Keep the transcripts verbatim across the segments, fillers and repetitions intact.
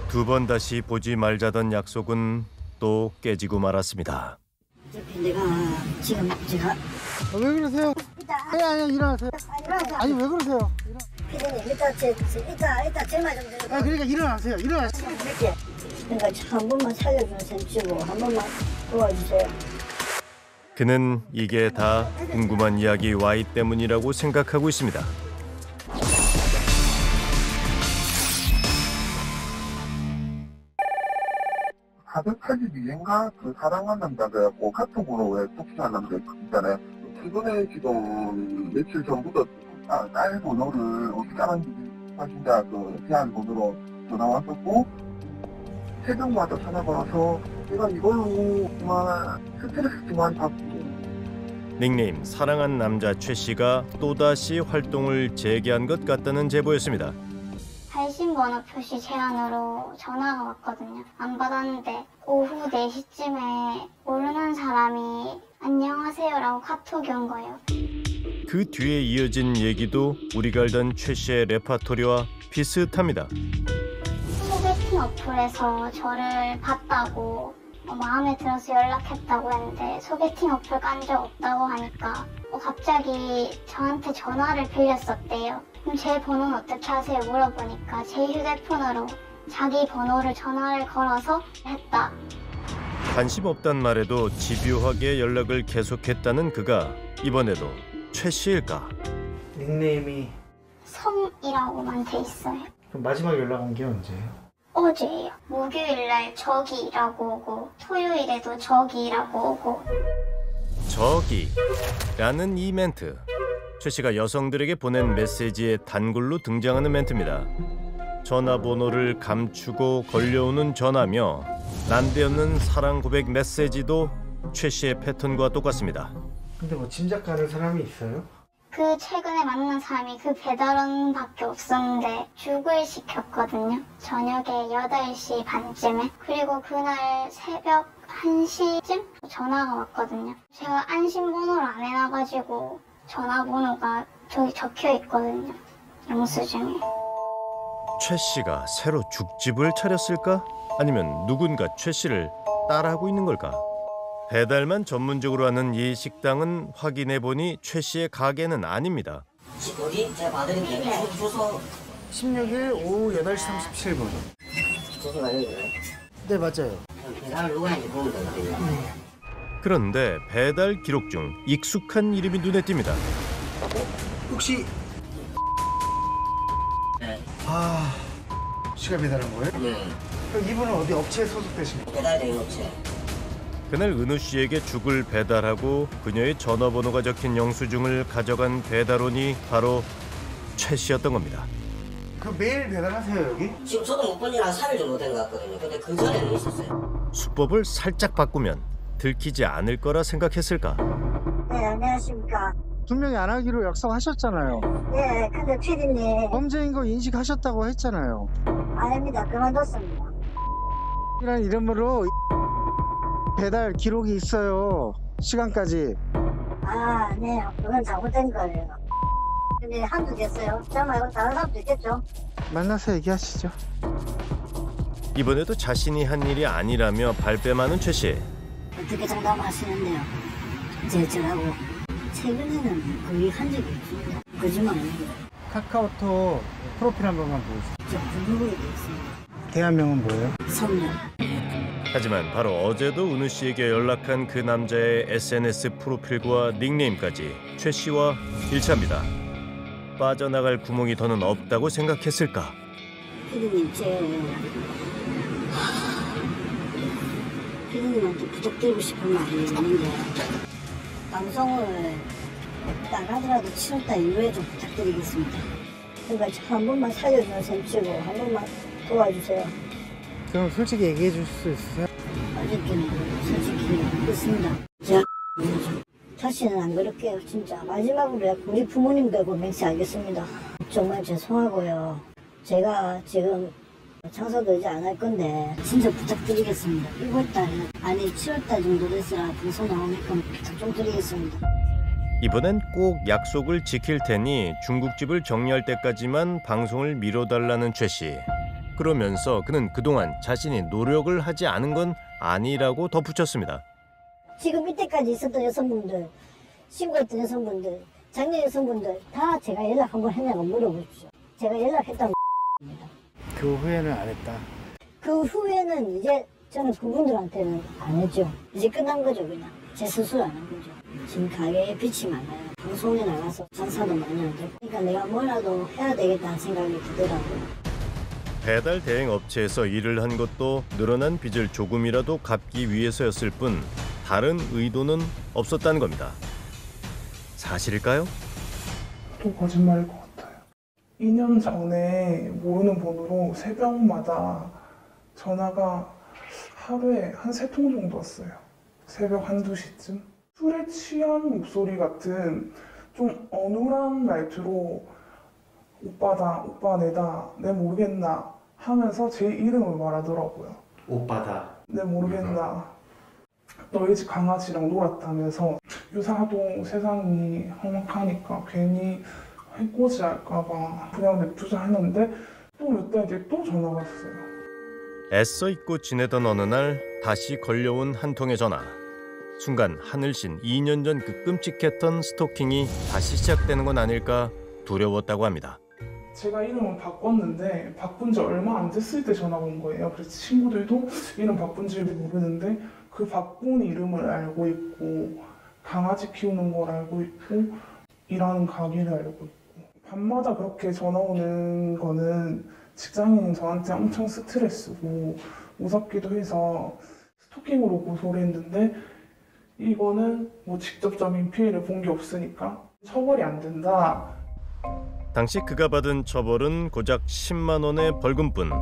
두 번 다시 보지 말자던 약속은 또 깨지고 말았습니다. 내가 지금 제가 아, 왜 그러세요? 아니 아니 일어나세요. 아니 왜 그러세요? 피디님 일단 제 일단 일단 제말 좀 들어요. 아 그러니까 일어나세요. 일어나세요. 이렇게 그러니까 한 번만 살려주는 셈치고 한 번만 도와주세요. 그는 이게 다 궁금한 이야기 Y 때문이라고 생각하고 있습니다. 가득하기 위해인가 그 사랑한 남자가 카톡으로 왜 톡식한 남자 있잖아요. 최근에 지금 며칠 전부터 딸 번호를 어떻게 알았는지 진짜 그 제한 번호로 전화 왔었고 새벽마다 전화 걸어서 내가 이걸로 정말 스트레스 좀 많이 받고. 닉네임 사랑한 남자 최 씨가 또다시 활동을 재개한 것 같다는 제보였습니다. 발신번호 표시 제한으로 전화가 왔거든요. 안 받았는데 오후 네 시쯤에 모르는 사람이 안녕하세요라고 카톡이 온 거예요. 그 뒤에 이어진 얘기도 우리가 알던 최 씨의 레파토리와 비슷합니다. 소개팅 어플에서 저를 봤다고 어, 마음에 들어서 연락했다고 했는데 소개팅 어플 깐 적 없다고 하니까 어, 갑자기 저한테 전화를 빌렸었대요. 그럼 제 번호는 어떻게 하세요? 물어보니까 제 휴대폰으로 자기 번호를 전화를 걸어서 했다. 관심 없단 말에도 집요하게 연락을 계속했다는 그가 이번에도 최 씨일까? 닉네임이 성이라고만 돼 있어요. 그럼 마지막 연락 온 게 언제예요? 어제예요. 목요일날 저기라고 오고 토요일에도 저기라고 오고. 저기라는 이 멘트. 최 씨가 여성들에게 보낸 메시지에 단글로 등장하는 멘트입니다. 전화번호를 감추고 걸려오는 전화며 난데없는 사랑 고백 메시지도 최 씨의 패턴과 똑같습니다. 근데 뭐 짐작 가는 사람이 있어요? 그 최근에 만난 사람이 그 배달원밖에 없었는데 죽을 시켰거든요. 저녁에 여덟 시 반쯤에. 그리고 그날 새벽 한 시쯤 전화가 왔거든요. 제가 안심번호를 안 해놔가지고 전화번호가 저기 적혀 있거든요. 영수증에. 최 씨가 새로 죽집을 차렸을까? 아니면 누군가 최 씨를 따라하고 있는 걸까? 배달만 전문적으로 하는 이 식당은 확인해보니 최 씨의 가게는 아닙니다. 어디? 제가 받을게요. 주소. 십육 일 오후 여덟 시 삼십칠 분. 주소가 여기요? 네 맞아요. 배달을 누가 했는지 보면 되거든요. 그런데 배달 기록 중 익숙한 이름이 눈에 띕니다. 혹시 네. 아 씨가 배달한 거예요? 네. 그럼 이분은 어디 업체에 소속되십니까? 배달된 업체. 그날 은우 씨에게 죽을 배달하고 그녀의 전화번호가 적힌 영수증을 가져간 배달원이 바로 최 씨였던 겁니다. 그 매일 배달하세요 여기? 지금 저도 못 본 지 한 삼 일 정도 된 것 같거든요. 근데 그 전에는 있었어요. 수법을 살짝 바꾸면 들키지 않을 거라 생각했을까? 네, 안녕하십니까. 분명히 안 하기로 약속하셨잖아요. 네, 근데 피디님 범죄인 거 인식하셨다고 했잖아요. 아닙니다. 그만뒀습니다. 이란 이름으로 배달 기록이 있어요. 시간까지. 아, 네. 그건 잘못된 거예요. 근데 한두 됐어요. 저 말고 다른 사람도 있겠죠? 만나서 얘기하시죠. 이번에도 자신이 한 일이 아니라며 발뺌하는 최 씨. 어떻게 장담하시는데요? 제, 저하고 최근에는 거의 한 적이 없습니다. 거짓말 아니고요. 카카오톡 프로필 한 번만 보여주세요. 저 구글에 돼 있습니다. 대화명은 뭐예요? 성명. 하지만 바로 어제도 은우 씨에게 연락한 그 남자의 에스엔에스 프로필과 닉네임까지 최 씨와 일치합니다. 빠져나갈 구멍이 더는 없다고 생각했을까? 피디님, 제 피디님한테 부탁드리고 싶은 말이 있는데 방송을 나가더라도 칠월달 이후에 좀 부탁드리겠습니다. 그러니까 한 번만 살려주는 셈치고 한 번만 도와주세요. 그럼 솔직히 얘기해 줄 수 있으세요? 어저께는 솔직히 했습니다. 제가 다시는 안 그럴게요. 진짜 마지막으로 우리 부모님 되고 맹세 알겠습니다. 정말 죄송하고요. 제가 지금 장사도 이제 안 할 건데 진짜 부탁드리겠습니다. 일월달 아니 칠월달 정도 됐어야 방송 나오니까 부탁 좀 드리겠습니다. 이번엔 꼭 약속을 지킬 테니 중국집을 정리할 때까지만 방송을 미뤄달라는 최 씨. 그러면서 그는 그동안 자신이 노력을 하지 않은 건 아니라고 덧붙였습니다. 지금 이때까지 있었던 여성분들, 신고했던 여성분들, 작년 여성분들 다 제가 연락 한번 했냐고 물어보십시오. 제가 연락했다고 그 후회는 안 했다. 그 후에는 이제 저는 그분들한테는 안 했죠. 이제 끝난 거죠. 그냥 제 스스로 안 한 거죠. 지금 가게에 빛이 많아요. 방송에 나가서 장사도 많이 안 되고, 그러니까 내가 뭐라도 해야 되겠다는 생각이 들더라고요. 배달 대행 업체에서 일을 한 것도 늘어난 빚을 조금이라도 갚기 위해서였을 뿐 다른 의도는 없었다는 겁니다. 사실일까요? 또 거짓말일 것 같아요. 이 년 전에 모르는 번호로 새벽마다 전화가 하루에 한 세 통 정도 왔어요. 새벽 한두 시쯤. 술에 취한 목소리 같은 좀 어눌한 말투로 오빠다, 오빠 내다, 내 모르겠나 하면서 제 이름을 말하더라고요. 오빠다. 내 모르겠나. 너희 집 강아지랑 놀았다면서 유사도 세상이 험악하니까 괜히 해코지 할까봐 그냥 냅두자 했는데 또 몇 달 뒤에 또 전화가 왔어요. 애써 잊고 지내던 어느 날 다시 걸려온 한 통의 전화. 순간 하늘신 이 년 전 그 끔찍했던 스토킹이 다시 시작되는 건 아닐까 두려웠다고 합니다. 제가 이름을 바꿨는데 바꾼 지 얼마 안 됐을 때 전화가 온 거예요. 그래서 친구들도 이름 바꾼 지 모르는데 그 바꾼 이름을 알고 있고 강아지 키우는 걸 알고 있고 일하는 가게를 알고 있고 밤마다 그렇게 전화 오는 거는 직장인인 저한테 엄청 스트레스고 무섭기도 해서 스토킹으로 고소를 했는데 이거는 뭐 직접적인 피해를 본 게 없으니까 처벌이 안 된다. 당시 그가 받은 처벌은 고작 십만 원의 벌금뿐.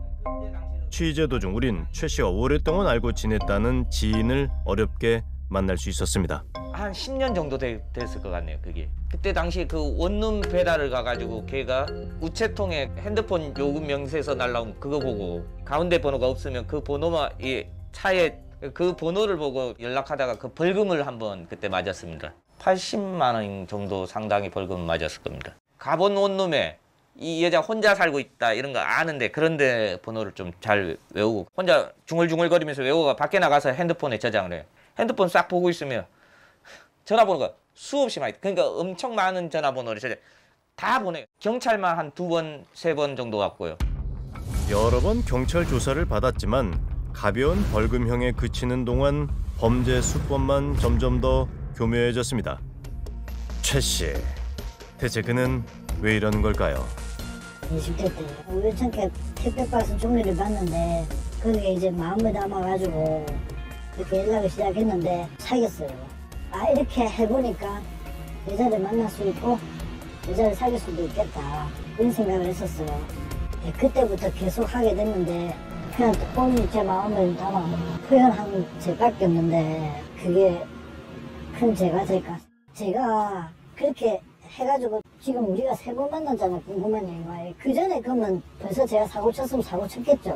취재 도중 우린 최 씨가 오랫동안 알고 지냈다는 지인을 어렵게 만날 수 있었습니다. 한 십 년 정도 되, 됐을 것 같네요. 그게 그때 당시 그 원룸 배달을 가가지고 걔가 우체통에 핸드폰 요금 명세서 날라온 그거 보고 가운데 번호가 없으면 그 번호만 이 차에 그 번호를 보고 연락하다가 그 벌금을 한번 그때 맞았습니다. 팔십만 원 정도 상당히 벌금 맞았을 겁니다. 가본 원룸에 이 여자 혼자 살고 있다 이런 거 아는데 그런데 번호를 좀 잘 외우고 혼자 중얼중얼거리면서 외우고 밖에 나가서 핸드폰에 저장을 해요. 핸드폰 싹 보고 있으면 전화번호가 수없이 많이 그러니까 엄청 많은 전화번호를 저장 다 보내요. 경찰만 한 두 번, 세 번 정도 왔고요. 여러 번 경찰 조사를 받았지만 가벼운 벌금형에 그치는 동안 범죄 수법만 점점 더 교묘해졌습니다. 최 씨, 대체 그는 왜 이러는 걸까요? 이십 대 때 우연찮게 택배박스 종류를 봤는데 거기에 이제 마음을 담아가지고 그렇게 연락을 시작했는데 사귀었어요. 아 이렇게 해보니까 여자를 만날 수 있고 여자를 사귈 수도 있겠다 그런 생각을 했었어요. 네, 그때부터 계속 하게 됐는데 그냥 뻔히 제 마음을 담아 표현한 제밖에 없는데 그게 큰 죄가 될까. 제가 그렇게 해가지고 지금 우리가 세 번 만났잖아요. 궁금한 얘기가. 그 전에 그러면 벌써 제가 사고 쳤으면 사고 쳤겠죠.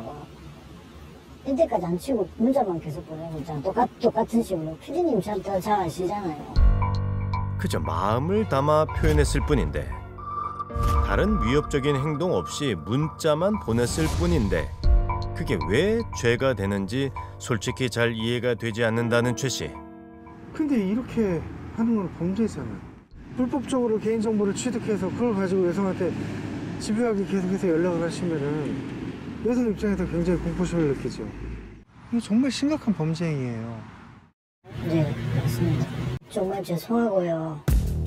이때까지 안 치고 문자만 계속 보내고 있잖아요. 똑같, 똑같은 식으로. 피디님 잘, 잘 아시잖아요. 그저 마음을 담아 표현했을 뿐인데 다른 위협적인 행동 없이 문자만 보냈을 뿐인데 그게 왜 죄가 되는지 솔직히 잘 이해가 되지 않는다는 최 씨. 근데 이렇게 하는 건 범죄잖아요. 불법적으로 개인정보를 취득해서 그걸 가지고 여성한테 집요하게 계속해서 연락을 하시면은 여성 입장에서 굉장히 공포심을 느끼죠. 이게 정말 심각한 범죄 행위예요. 네, 맞습니다. 정말 죄송하고요.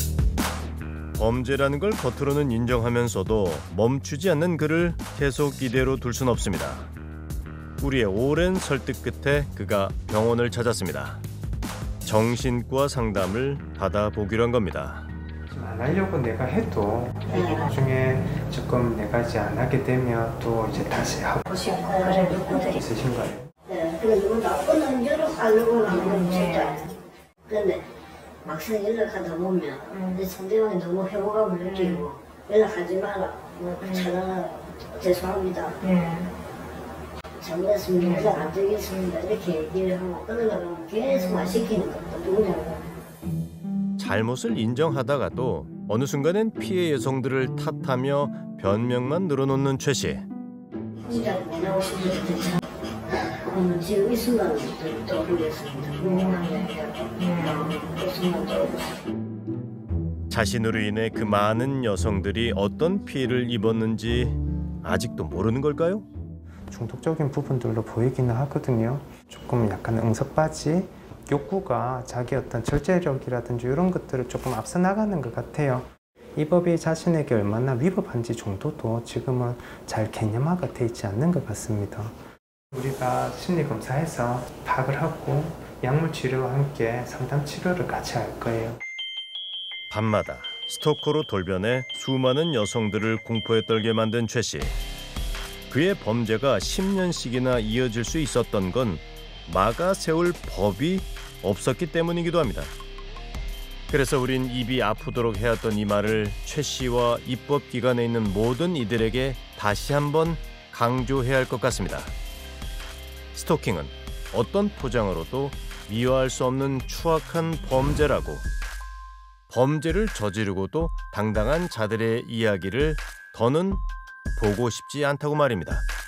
범죄라는 걸 겉으로는 인정하면서도 멈추지 않는 그를 계속 이대로 둘 순 없습니다. 우리의 오랜 설득 끝에 그가 병원을 찾았습니다. 정신과 상담을 받아보기로 한 겁니다. 안 하려고 내가 해도 나중에 조금 내가 이제 안 하게 되면 또 이제 다시 하고 있으신 거예요. 네, 그래서 누구 나쁜 언제로 하려고 하는 건 진짜. 그런데 막상 연락하다 보면 내 상대방이 너무 회복감을 느끼고 연락하지 마라, 뭐 차단하라, 죄송합니다. 잘못했으면 연락 안 드리겠습니다. 이렇게 얘기를 하고 끊으려고 계속 말 시키는 것도 누구냐고. 잘못을 인정하다가도 어느 순간엔 피해 여성들을 탓하며 변명만 늘어놓는 최 씨. 진짜 원하고 싶은데 참 음, 지금 이 순간은 떠오르겠습니다. 궁금한 게 아니라 이 순간 떠오르겠습니다. 자신으로 인해 그 많은 여성들이 어떤 피해를 입었는지 아직도 모르는 걸까요? 중독적인 부분들로 보이기는 하거든요. 조금 약간 응석바지, 욕구가 자기 어떤 절제력이라든지 이런 것들을 조금 앞서 나가는 것 같아요. 이 법이 자신에게 얼마나 위법한지 정도도 지금은 잘 개념화가 돼 있지 않는 것 같습니다. 우리가 심리검사에서 파악을 하고 약물 치료와 함께 상담 치료를 같이 할 거예요. 밤마다 스토커로 돌변해 수많은 여성들을 공포에 떨게 만든 최 씨. 그의 범죄가 십 년씩이나 이어질 수 있었던 건 막아 세울 법이 없었기 때문이기도 합니다. 그래서 우린 입이 아프도록 해왔던 이 말을 최 씨와 입법기관에 있는 모든 이들에게 다시 한번 강조해야 할 것 같습니다. 스토킹은 어떤 포장으로도 미화할 수 없는 추악한 범죄라고, 범죄를 저지르고도 당당한 자들의 이야기를 더는 보고 싶지 않다고 말입니다.